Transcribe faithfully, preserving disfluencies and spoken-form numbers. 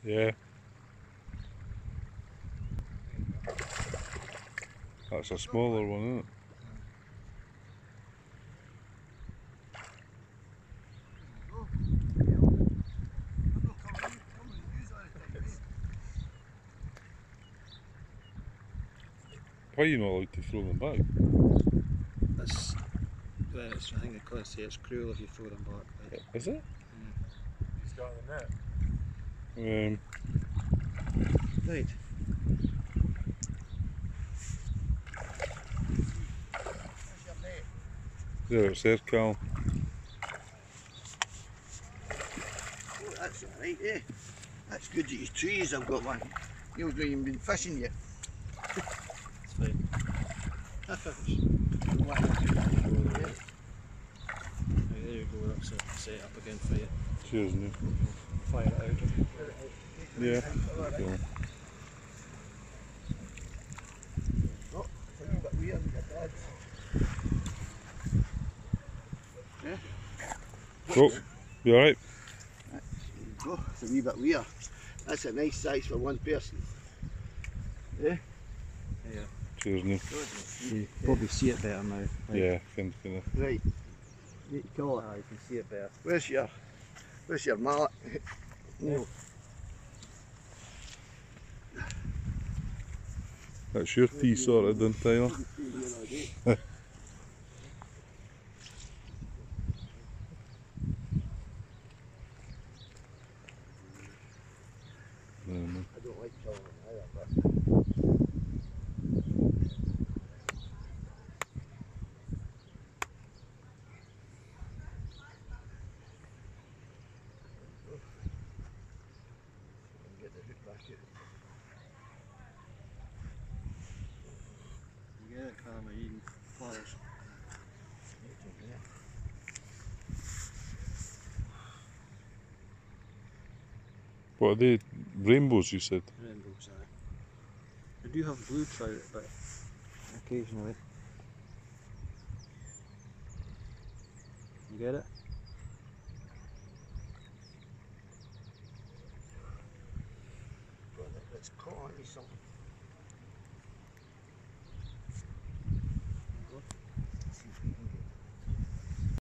Yeah. That's a smaller one, isn't it? Why are you not allowed to throw them back? That's, well, it's, I think they say it's cruel if you throw them back. Like. Is it? Mm. He's got the net. Um, Right. there it's there, Cal. Oh, that's alright, eh? That's good that his trees have got one. You've not even been fishing yet. It's fine. That's a Right, there you go, that's it set up again for you. Cheers, Neil. Fire it out. Yeah. Cool. Oh, it's a wee bit weird with your dad's. Yeah? Oh, you alright? There you go, it's a wee bit weird. That's a nice size for one person. Yeah? Yeah. Cheers, Neil. You probably see it better now. Like, Yeah, can, can I? Right. You call it. ah, you can see it better. Where's your, where's your mallet? No. That's your tea sorted then, Tyler. No, no. I don't like killing them either, but get the hook back out. You get it, Carl, you eating flowers. What are they? Rainbows, you said? Rainbows, aye. They do have blue trout, but occasionally. You get it? It's caught on me something.